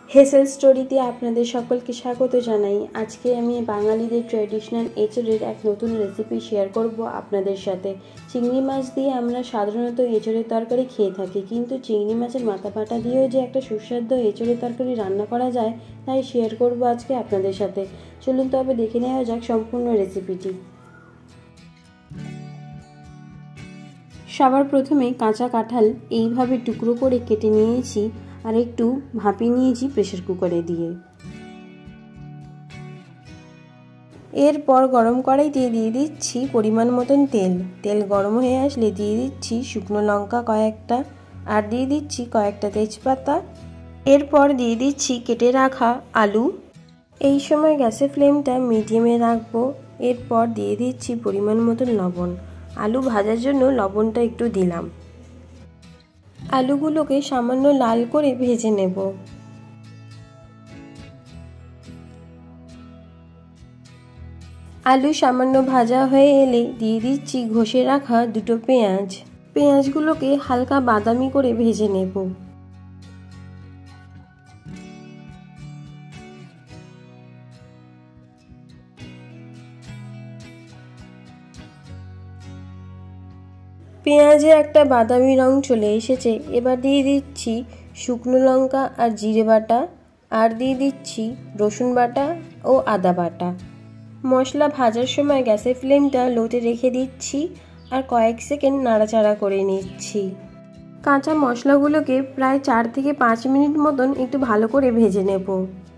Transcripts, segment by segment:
হেসেল স্টোরিতে আপনাদের সকলকে স্বাগত জানাই। আজকে আমি বাঙালিদের ট্র্যাডিশনাল এঁচড়ের এক নতুন রেসিপি শেয়ার করব আপনাদের সাথে। চিংড়ি মাছ দিয়ে আমরা সাধারণত এঁচড়ের তরকারি খেয়ে থাকি, কিন্তু চিংড়ি মাছের মাথা পাটা দিয়েও যে একটা সুস্বাদু এঁচড়ের তরকারি রান্না করা যায়, তাই শেয়ার করব আজকে আপনাদের সাথে। চলুন তবে দেখে নেওয়া যাক সম্পূর্ণ রেসিপিটি। সবার প্রথমে কাঁচা কাঁঠাল এইভাবে টুকরো করে কেটে নিয়েছি আর একটু ভাপিয়ে নিয়েছি প্রেসার কুকারে দিয়ে। এরপর গরম কড়াইতে দিয়ে দিচ্ছি পরিমাণ মতন তেল। তেল গরম হয়ে আসলে দিয়ে দিচ্ছি শুকনো লঙ্কা কয়েকটা আর দিয়ে দিচ্ছি কয়েকটা তেজপাতা। এরপর দিয়ে দিচ্ছি কেটে রাখা আলু। এই সময় গ্যাসের ফ্লেমটা মিডিয়ামে রাখবো। এরপর দিয়ে দিচ্ছি পরিমাণ মতন লবণ। আলু ভাজার জন্য লবণটা একটু দিলাম। আলুগুলোকে সামান্য লাল করে ভেজে নেব। আলু সামান্য ভাজা হয়ে এলে দিয়ে দিচ্ছি ঘষে রাখা দুটো পেঁয়াজ। পেঁয়াজগুলোকে হালকা বাদামি করে ভেজে নেব। পেঁয়াজে একটা বাদামি রং চলে এসেছে। এবার দিয়ে দিচ্ছি শুকনো লঙ্কা আর জিরে বাটা আর দিয়ে দিচ্ছি রসুন বাটা ও আদা বাটা। মশলা ভাজার সময় গ্যাসের ফ্লেমটা লোতে রেখে দিচ্ছি আর কয়েক সেকেন্ড নাড়াচাড়া করে নিচ্ছি। কাঁচা মশলাগুলোকে প্রায় 4 থেকে 5 মিনিট মতন একটু ভালো করে ভেজে নেব।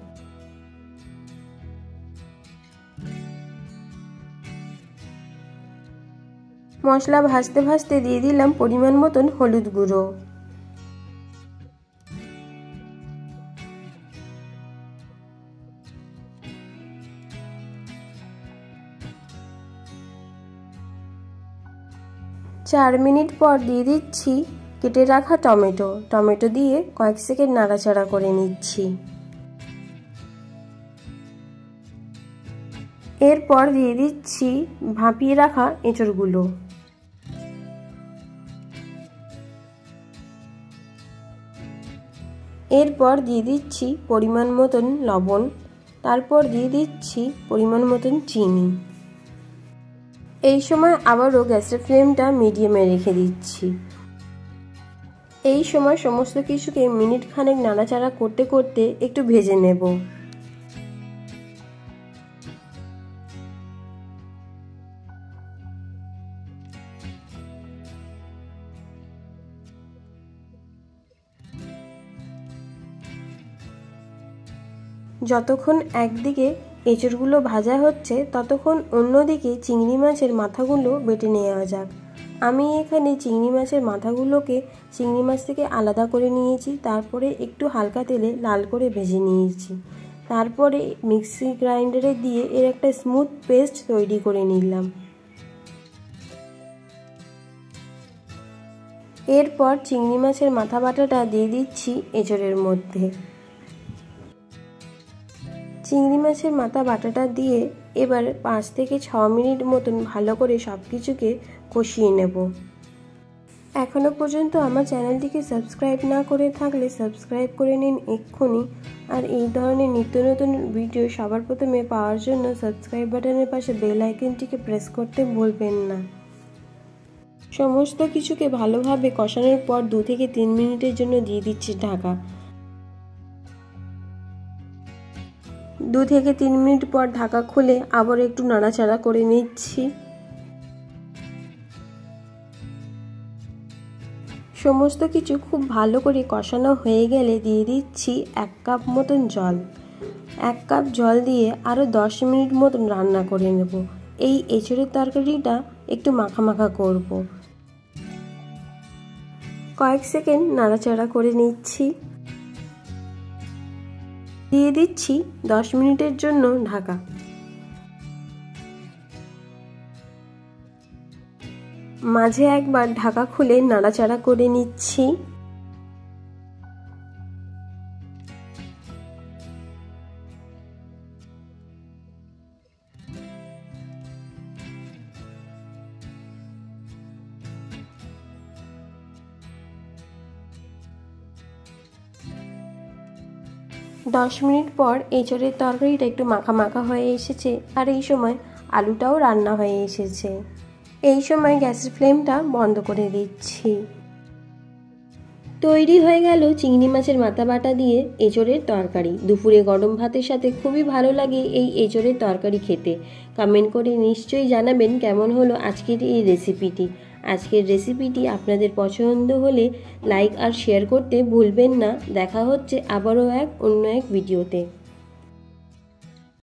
মশলা ভাজতে ভাজতে দিয়ে দিলাম পরিমাণ মতন হলুদ গুঁড়ো। চার মিনিট পর দিয়ে দিচ্ছি কেটে রাখা টমেটো। টমেটো দিয়ে কয়েক সেকেন্ড নাড়াচাড়া করে নিচ্ছি। এরপর দিয়ে দিচ্ছি ভাপিয়ে রাখা এঁচড়গুলো। এরপর দিয়ে দিচ্ছি পরিমাণ মতন লবণ। তারপর দিয়ে দিচ্ছি পরিমাণ মতন চিনি। এই সময় আবারও গ্যাসের ফ্লেমটা মিডিয়ামে রেখে দিচ্ছি। এই সময় সমস্ত কিছুকে মিনিট খানেক নাড়াচাড়া করতে করতে একটু ভেজে নেব। যতক্ষণ একদিকে এঁচড়গুলো ভাজা হচ্ছে ততক্ষণ অন্যদিকে চিংড়ি মাছের মাথাগুলো বেটে নেওয়া যাক। আমি এখানে চিংড়ি মাছের মাথাগুলোকে চিংড়ি মাছ থেকে আলাদা করে নিয়েছি। তারপরে একটু হালকা তেলে লাল করে ভেজে নিয়েছি। তারপরে মিক্সি গ্রাইন্ডারে দিয়ে এর একটা স্মুথ পেস্ট তৈরি করে নিলাম। এরপর চিংড়ি মাছের মাথা বাটাটা দিয়ে দিচ্ছি এঁচড়ের মধ্যে। চিংড়ি মাছের মাথা বাটাটা দিয়ে এবার 5 থেকে 6 মিনিট মতন ভালো করে সব কিছুকে কষিয়ে নেব। এখনও পর্যন্ত আমার চ্যানেলটিকে সাবস্ক্রাইব না করে থাকলে সাবস্ক্রাইব করে নিন এক্ষুনি। আর এই ধরনের নিত্য নতুন ভিডিও সবার প্রথমে পাওয়ার জন্য সাবস্ক্রাইব বাটনের পাশে বেল আইকনটিকে প্রেস করতে ভুলবেন না। সমস্ত কিছুকে ভালোভাবে কষানোর পর 2 থেকে 3 মিনিটের জন্য দিয়ে দিচ্ছি ঢাকা। 2 থেকে 3 মিনিট পর ঢাকা খুলে আবার একটু নাড়াচাড়া করে নিচ্ছি। সমস্ত কিছু খুব ভালো করে কষানো হয়ে গেলে দিয়ে দিচ্ছি 1 কাপ মতন জল। 1 কাপ জল দিয়ে আরও 10 মিনিট মতন রান্না করে নেব। এই এঁচড়ের তরকারিটা একটু মাখা মাখা করব। কয়েক সেকেন্ড নাড়াচাড়া করে নিচ্ছি। দিয়ে দিচ্ছি 10 মিনিটের জন্য ঢাকা। মাঝে একবার ঢাকা খুলে নাড়াচাড়া করে নিচ্ছি। 10 মিনিট পর এঁচোড়ের তরকারিটা একটু মাখা মাখা হয়ে এসেছে আর এই সময় আলুটাও রান্না হয়ে এসেছে। এই সময় গ্যাসের ফ্লেমটা বন্ধ করে দিচ্ছি। তৈরি হয়ে গেল চিংড়ি মাছের মাথা বাটা দিয়ে এঁচোড়ের তরকারি। দুপুরে গরম ভাতের সাথে খুবই ভালো লাগে এই এঁচোড়ের তরকারি খেতে। কমেন্ট করে নিশ্চয়ই জানাবেন কেমন হলো আজকের এই রেসিপিটি। আজকের রেসিপিটি আপনাদের পছন্দ হলে লাইক আর শেয়ার করতে ভুলবেন না। দেখা হচ্ছে আবারও অন্য এক ভিডিওতে।